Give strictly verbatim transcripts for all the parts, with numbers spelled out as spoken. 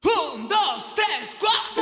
Un, dos, tres, cuatro.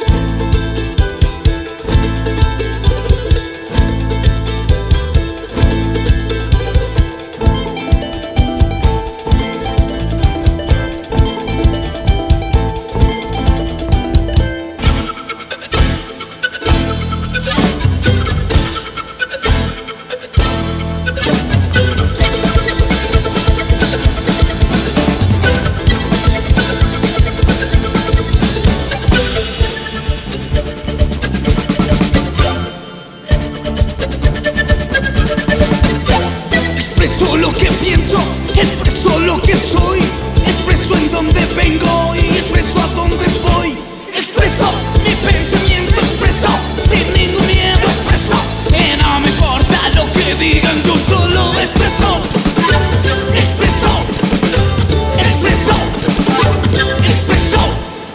Expreso lo que pienso, expreso lo que soy, expreso en dónde vengo y expreso a dónde voy. Expreso mi pensamiento, expreso sin ningún miedo, expreso que no me importa lo que digan, yo solo expreso. Expreso, expreso, expreso.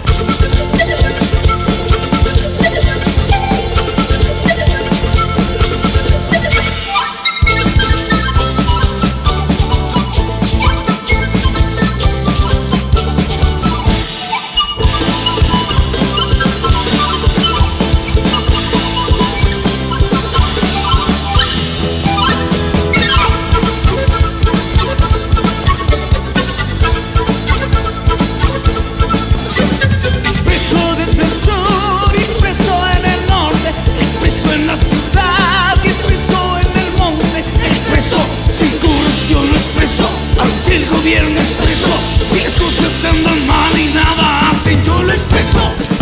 El gobierno expreso, si las cosas andan mal y nada hacen, yo lo expreso.